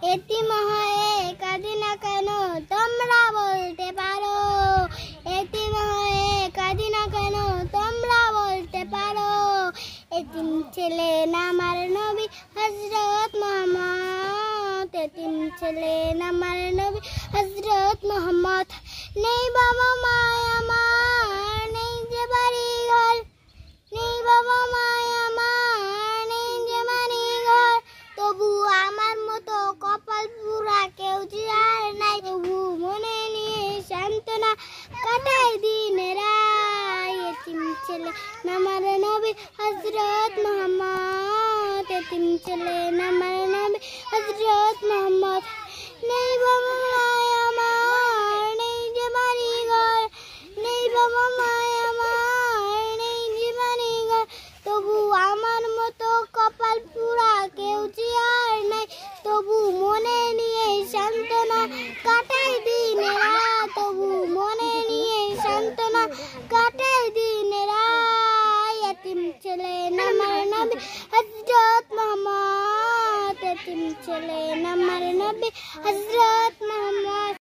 এতিম হয়ে কাঁদি না কেন তোমরা বলতে পারো, এতিম হয়ে কাঁদি না কেন তোমরা বলতে পারো। এতিম ছিলেন আমার নবী হযরত মুহাম্মদ, এতিম ছিলেন আমার নবী হযরত মুহাম্মদ। নেই বাবা মায় আমার, নেই যে বাড়ি ঘর, নেই বাবা মায় আমার, নেই যে বাড়ি ঘর, তবু আমার মতো কপাল পুরা কেউ যে আর নাই। তবু মনে নিয়ে সান্ত্বনা কাটাই দিনের রাত। এতিম ছিলেন আমার নবী হযরত মুহাম্মদ, এতিম ছিলেন আমার নবী হযরত মুহাম্মদ। নেই বাবা মায় আমার, নেই যে বাড়ি ঘর, নেই বাবা মায় আমার, নেই যে বাড়ি ঘর, তবু আমার মতো কপাল পুরা কেউ যে আর নাই। তবু মনে নিয়ে সান্ত্বনা কাটাই দিনের রাত, তবু মনে নিয়ে সান্ত্বনা কাটাই দিনের রাত। এতিম ছিলেন আমার নবী হযরত মুহাম্মদ, এতিম ছিলেন আমার নবী হযরত মুহাম্মদ।